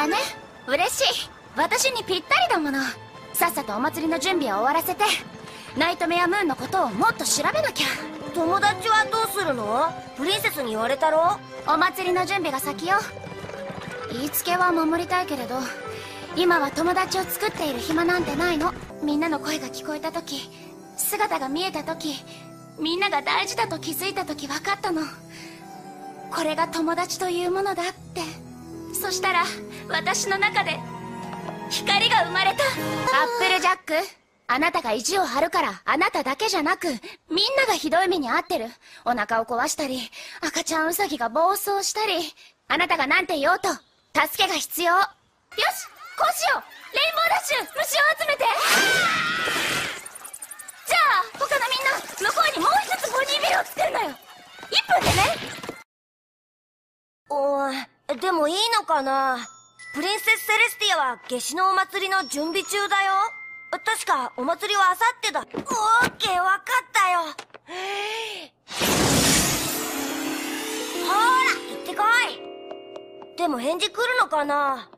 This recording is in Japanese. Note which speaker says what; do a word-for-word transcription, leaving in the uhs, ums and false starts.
Speaker 1: だね。嬉しい。私にぴったりだもの。さっさとお祭りの準備を終わらせて、ナイトメアムーンのことをもっと調べなきゃ。
Speaker 2: 友達はどうするの？プリンセスに言われたろ？
Speaker 1: お祭りの準備が先よ。言いつけは守りたいけれど、今は友達を作っている暇なんてないの。みんなの声が聞こえた時、姿が見えた時、みんなが大事だと気づいた時分かったの。これが友達というものだって。そしたら私の中で光が生まれた。アップルジャック、あなたが意地を張るからあなただけじゃなくみんながひどい目に遭ってる。お腹を壊したり、赤ちゃんウサギが暴走したり、あなたがなんて言おうと助けが必要。よし、こうしよう。レインボーダッシュ、虫を集めて。じゃあ他のみんな向こうにもう一つボニービルを作るのよ。いっぷんでね。
Speaker 2: おい、でもいいのかな？プリンセス・セレスティアは夏至のお祭りの準備中だよ。確かお祭りはあさってだ。オーケー、わかったよ。ほーら、行ってこい。でも返事来るのかな？